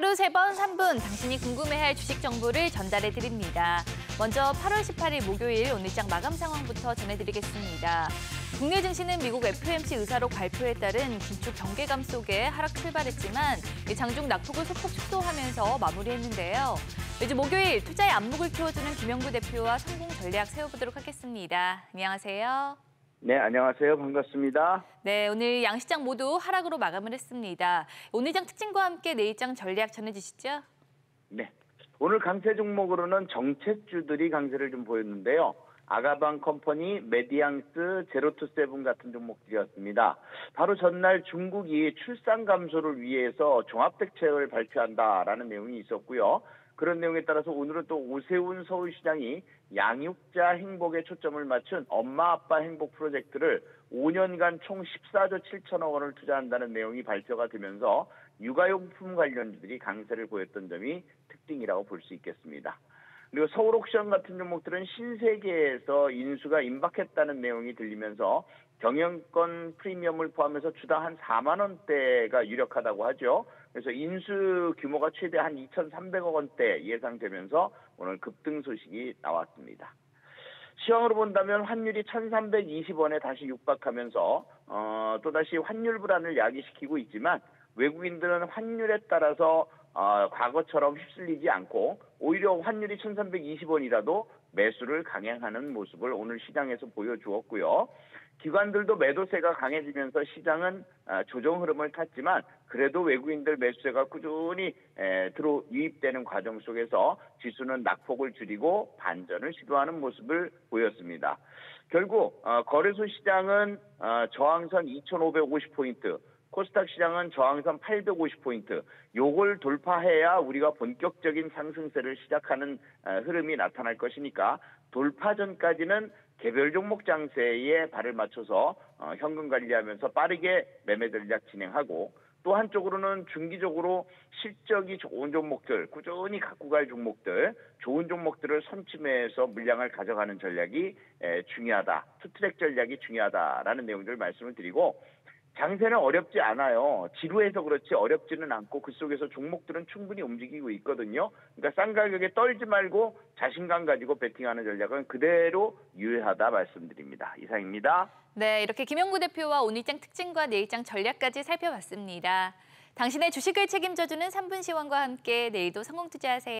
하루 3번 3분 당신이 궁금해할 주식 정보를 전달해 드립니다. 먼저 8월 18일 목요일 오늘장 마감 상황부터 전해드리겠습니다. 국내 증시는 미국 FOMC 의사록 발표에 따른 긴축 경계감 속에 하락 출발했지만 장중 낙폭을 소폭 축소하면서 마무리했는데요. 매주 목요일 투자의 안목을 키워주는 김영구 대표와 성공 전략 세워보도록 하겠습니다. 안녕하세요. 네, 안녕하세요. 반갑습니다. 네, 오늘 양시장 모두 하락으로 마감을 했습니다. 오늘장 특징과 함께 내일장 전략 전해주시죠. 네, 오늘 강세 종목으로는 정책주들이 강세를 좀 보였는데요. 아가방 컴퍼니, 메디앙스, 제로투세븐 같은 종목들이었습니다. 바로 전날 중국이 출산 감소를 위해서 종합대책을 발표한다라는 내용이 있었고요. 그런 내용에 따라서 오늘은 또 오세훈 서울시장이 양육자 행복에 초점을 맞춘 엄마 아빠 행복 프로젝트를 5년간 총 14조 7천억 원을 투자한다는 내용이 발표가 되면서 육아용품 관련주들이 강세를 보였던 점이 특징이라고 볼 수 있겠습니다. 그리고 서울옥션 같은 종목들은 신세계에서 인수가 임박했다는 내용이 들리면서 경영권 프리미엄을 포함해서 주당 한 4만 원대가 유력하다고 하죠. 그래서 인수 규모가 최대 한 2,300억 원대 예상되면서 오늘 급등 소식이 나왔습니다. 시황으로 본다면 환율이 1,320원에 다시 육박하면서 또다시 환율 불안을 야기시키고 있지만 외국인들은 환율에 따라서 과거처럼 휩쓸리지 않고 오히려 환율이 1,320원이라도 매수를 강행하는 모습을 오늘 시장에서 보여주었고요. 기관들도 매도세가 강해지면서 시장은 조정 흐름을 탔지만 그래도 외국인들 매수세가 꾸준히 유입되는 과정 속에서 지수는 낙폭을 줄이고 반전을 시도하는 모습을 보였습니다. 결국 거래소 시장은 저항선 2,550포인트, 코스닥 시장은 저항선 850포인트, 요걸 돌파해야 우리가 본격적인 상승세를 시작하는 흐름이 나타날 것이니까 돌파 전까지는 개별 종목 장세에 발을 맞춰서 현금 관리하면서 빠르게 매매 전략 진행하고 또 한쪽으로는 중기적으로 실적이 좋은 종목들, 꾸준히 갖고 갈 종목들, 좋은 종목들을 선취매해서 물량을 가져가는 전략이 중요하다. 투트랙 전략이 중요하다라는 내용들을 말씀을 드리고 장세는 어렵지 않아요. 지루해서 그렇지 어렵지는 않고 그 속에서 종목들은 충분히 움직이고 있거든요. 그러니까 싼 가격에 떨지 말고 자신감 가지고 베팅하는 전략은 그대로 유효하다 말씀드립니다. 이상입니다. 네, 이렇게 김영구 대표와 오늘장 특징과 내일장 전략까지 살펴봤습니다. 당신의 주식을 책임져주는 3분 시황과 함께 내일도 성공 투자하세요.